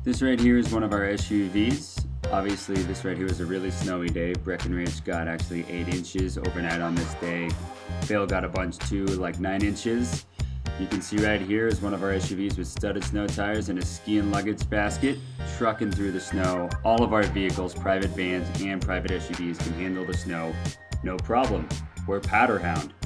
This right here is one of our SUVs. Obviously, this right here was a really snowy day. Breckenridge got actually 8 inches overnight on this day. Vail got a bunch too, like 9 inches. You can see right here is one of our SUVs with studded snow tires and a ski and luggage basket, trucking through the snow. All of our vehicles, private vans and private SUVs, can handle the snow, no problem. We're Powderhound.